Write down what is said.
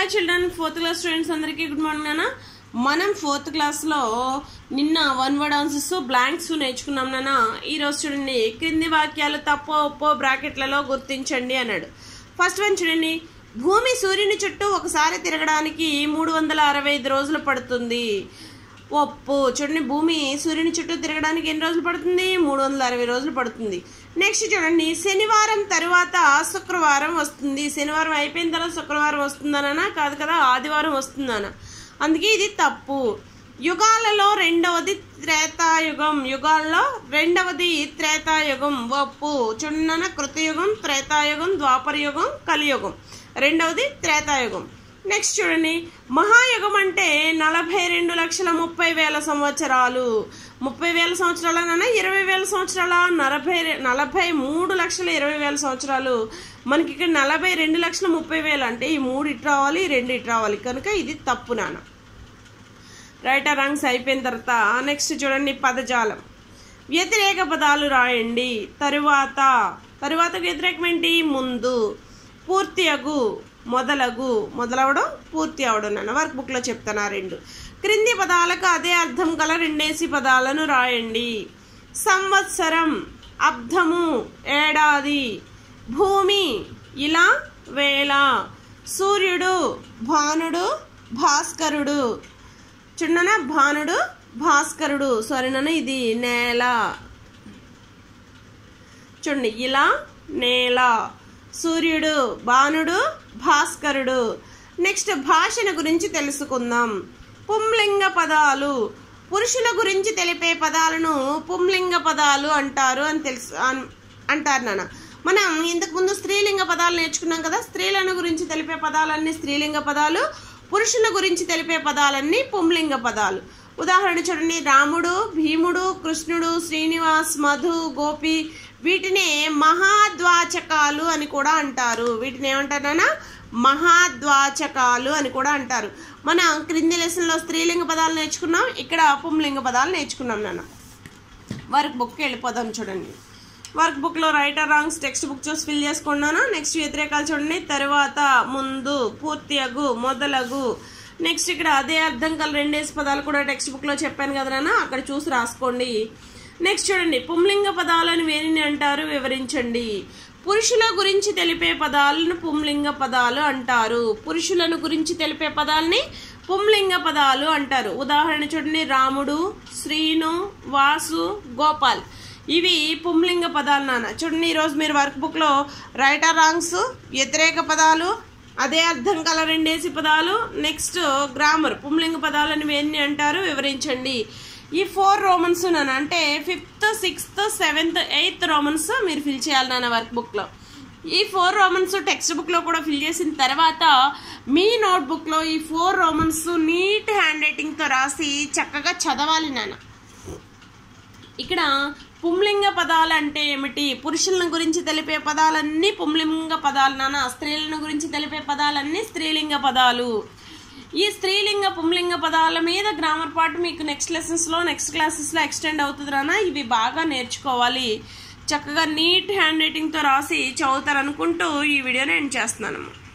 Hi children, 4th class students అందరికీ good morning నాన్న. మనం 4th క్లాస్లో నిన్న వన్ వర్డ్ ఆన్సర్స్ బ్లాంక్స్ నేర్చుకున్నాం నాన్న. ఈరోజు చూడండి, క్రింది వాక్యాలు తప్పో ఒప్పో బ్రాకెట్లలో గుర్తించండి అన్నాడు. ఫస్ట్ వన్ చూడండి, భూమి సూర్యుని చుట్టూ ఒకసారి తిరగడానికి 365 రోజులు పడుతుంది. ఒప్పు. చూడండి, భూమి సూర్యుని చుట్టూ తిరగడానికి ఎన్ని రోజులు పడుతుంది? 360 రోజులు పడుతుంది. నెక్స్ట్ చూడండి, శనివారం తరువాత శుక్రవారం వస్తుంది. శనివారం అయిపోయిన తర్వాత శుక్రవారం వస్తుందనా? కాదు కదా, ఆదివారం వస్తుందనా. అందుకే ఇది తప్పు. యుగాలలో రెండవది త్రేతాయుగం. యుగాల్లో రెండవది త్రేతాయుగం. ఒప్పు. చూడన్న, కృతయుగం, త్రేతాయుగం, ద్వాపరయుగం, కలియుగం. రెండవది త్రేతాయుగం. నెక్స్ట్ చూడండి, మహాయుగం అంటే 42,30,000 సంవత్సరాలు. 30,000 సంవత్సరాలన్నా 20,000 సంవత్సరాల? 43,20,000 సంవత్సరాలు. మనకి ఇక్కడ 42,30,000 అంటే ఈ 3 ఇటు రావాలి, 2 ఇటు రావాలి. కనుక ఇది తప్పు నాన్న. రైట్ ఆర్ రాంగ్స్ అయిపోయిన తర్వాత నెక్స్ట్ చూడండి, పదజాలం. వ్యతిరేక పదాలు రాయండి. తరువాత. తరువాతకు వ్యతిరేకం ఏంటి? ముందు. పూర్తి అగు, మొదలగు. మొదలవడం, పూర్తి అవడం నాన్న. వర్క్ బుక్ లో చెప్తాను ఆ రెండు. క్రింది పదాలకు అదే అర్థం గల 2 పదాలను రాయండి. సంవత్సరం, అబ్ధము, ఏడాది. భూమి, ఇలా, వేళ. సూర్యుడు, భానుడు, భాస్కరుడు. చూడనా, భానుడు, భాస్కరుడు. సారీ నాన్న, ఇది నేల. చూడండి, ఇలా, నేల. సూర్యుడు, భానుడు, భాస్కరుడు. నెక్స్ట్ భాషను గురించి తెలుసుకుందాం. పుంలింగ పదాలు. పురుషుల గురించి తెలిపే పదాలను పుంలింగ పదాలు అంటారు అని అంటారు నాన్న. మనం ఇంతకు ముందు స్త్రీలింగ పదాలు నేర్చుకున్నాం కదా. స్త్రీలను గురించి తెలిపే పదాలన్నీ స్త్రీలింగ పదాలు, పురుషుల గురించి తెలిపే పదాలన్నీ పుంలింగ పదాలు. ఉదాహరణ చూడండి, రాముడు, భీముడు, కృష్ణుడు, శ్రీనివాస్, మధు, గోపి. వీటినే మహాద్వాచకాలు అని కూడా అంటారు. వీటిని ఏమంటారు? మహాద్వాచకాలు అని కూడా అంటారు. మనం క్రింది లెసన్లో స్త్రీలింగ పదాలు నేర్చుకున్నాం, ఇక్కడ పుంలింగ పదాలు నేర్చుకున్నాం నాన్న. వర్క్ బుక్కి వెళ్ళిపోదాం. చూడండి, వర్క్ బుక్లో right or wrongs text book చూసి ఫిల్ చేసుకున్నాను. నెక్స్ట్ వ్యతిరేకాలు చూడండి. తరువాత, ముందు, పూర్తి అగు, మొదలగు. నెక్స్ట్ ఇక్కడ అదే అర్థం గల 2 పదాలు కూడా టెక్స్ట్ బుక్లో చెప్పాను కదా నాన్న, అక్కడ చూసి రాసుకోండి. నెక్స్ట్ చూడండి, పుంలింగ పదాలను వేరిని అంటారు, వివరించండి. పురుషుల గురించి తెలిపే పదాలను పుంలింగ పదాలు అంటారు. పురుషులను గురించి తెలిపే పదాలని పుంలింగ పదాలు అంటారు. ఉదాహరణ చూడండి, రాముడు, శ్రీను, వాసు, గోపాల్. ఇవి పుంలింగ పదాలు నాన్న. చూడండి, ఈరోజు మీరు వర్క్ బుక్లో రైట్ ఆర్ రాంగ్స్, వ్యతిరేక పదాలు, అదే అర్థం గల 2 పదాలు, నెక్స్ట్ గ్రామర్, పుంలింగ పదాలను వేరిని అంటారు, వివరించండి. ఈ 4 రోమన్స్ నాన్న, అంటే 5th, 6th, 7th, 8th Romans మీరు ఫిల్ చేయాలి నాన్న వర్క్ బుక్లో. ఈ 4 రోమన్స్ టెక్స్ట్ బుక్లో కూడా ఫిల్ చేసిన తర్వాత మీ నోట్బుక్లో ఈ 4 రోమన్స్ నీట్ హ్యాండ్ రైటింగ్తో రాసి చక్కగా చదవాలి నాన్న. ఇక్కడ పుంలింగ పదాలు అంటే ఏమిటి? పురుషులను గురించి తెలిపే పదాలన్నీ పుంలింగ పదాలు నాన్న. స్త్రీలను గురించి తెలిపే పదాలన్నీ స్త్రీలింగ పదాలు. ఈ స్త్రీలింగ పుంలింగ పదాల మీద గ్రామర్ పార్ట్ మీకు నెక్స్ట్ లెసన్స్లో, నెక్స్ట్ క్లాసెస్లో ఎక్స్టెండ్ అవుతుంది రానా. ఇవి బాగా నేర్చుకోవాలి. చక్కగా నీట్ హ్యాండ్ రైటింగ్తో రాసి చదువుతారనుకుంటూ ఈ వీడియోని ఎండ్ చేస్తున్నాను.